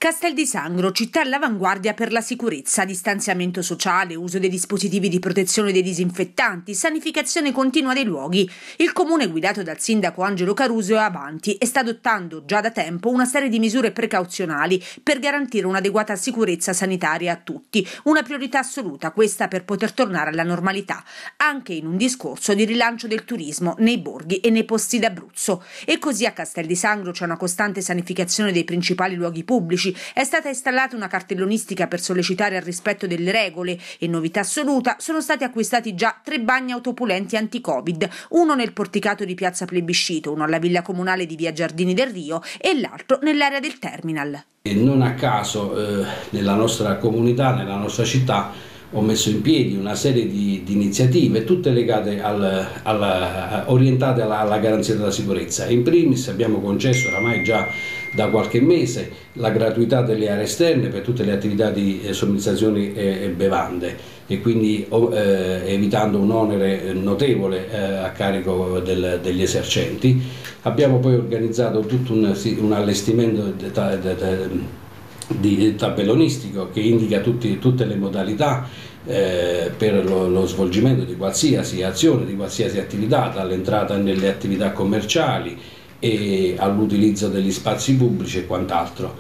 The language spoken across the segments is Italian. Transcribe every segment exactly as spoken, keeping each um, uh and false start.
Castel di Sangro, città all'avanguardia per la sicurezza, distanziamento sociale, uso dei dispositivi di protezione dei disinfettanti, sanificazione continua dei luoghi. Il comune guidato dal sindaco Angelo Caruso è avanti e sta adottando già da tempo una serie di misure precauzionali per garantire un'adeguata sicurezza sanitaria a tutti, una priorità assoluta questa per poter tornare alla normalità, anche in un discorso di rilancio del turismo nei borghi e nei posti d'Abruzzo. E così a Castel di Sangro c'è una costante sanificazione dei principali luoghi pubblici. È stata installata una cartellonistica per sollecitare al rispetto delle regole e, novità assoluta, sono stati acquistati già tre bagni autopulenti anti-Covid, uno nel porticato di Piazza Plebiscito, uno alla Villa Comunale di Via Giardini del Rio e l'altro nell'area del terminal. E non a caso eh, nella nostra comunità, nella nostra città, ho messo in piedi una serie di, di iniziative, tutte legate al, alla, orientate alla, alla garanzia della sicurezza. In primis abbiamo concesso oramai già da qualche mese la gratuità delle aree esterne per tutte le attività di eh, somministrazione e, e bevande, e quindi eh, evitando un onere notevole eh, a carico del, degli esercenti. Abbiamo poi organizzato tutto un, un allestimento de, de, de, de, di tabellonistico che indica tutti, tutte le modalità eh, per lo, lo svolgimento di qualsiasi azione, di qualsiasi attività, dall'entrata nelle attività commerciali e all'utilizzo degli spazi pubblici e quant'altro.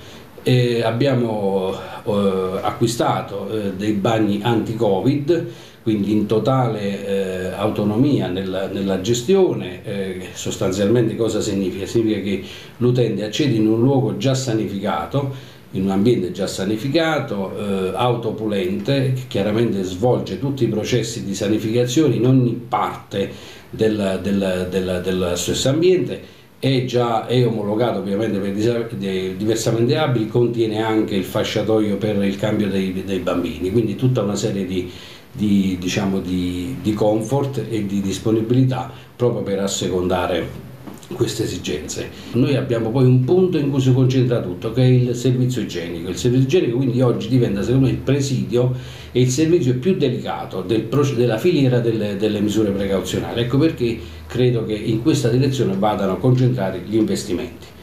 E abbiamo eh, acquistato eh, dei bagni anti-Covid, quindi in totale eh, autonomia nella, nella gestione. Eh, sostanzialmente cosa significa? Significa che l'utente accede in un luogo già sanificato, in un ambiente già sanificato, eh, autopulente, che chiaramente svolge tutti i processi di sanificazione in ogni parte del, del, del, del stesso ambiente, è già è omologato ovviamente per i diversamente abili, contiene anche il fasciatoio per il cambio dei, dei bambini, quindi tutta una serie di, di, diciamo di, di comfort e di disponibilità proprio per assecondare queste esigenze. Noi abbiamo poi un punto in cui si concentra tutto, che è il servizio igienico. Il servizio igienico quindi oggi diventa, secondo me, il presidio e il servizio più delicato del, della filiera delle, delle misure precauzionali. Ecco perché credo che in questa direzione vadano concentrati gli investimenti.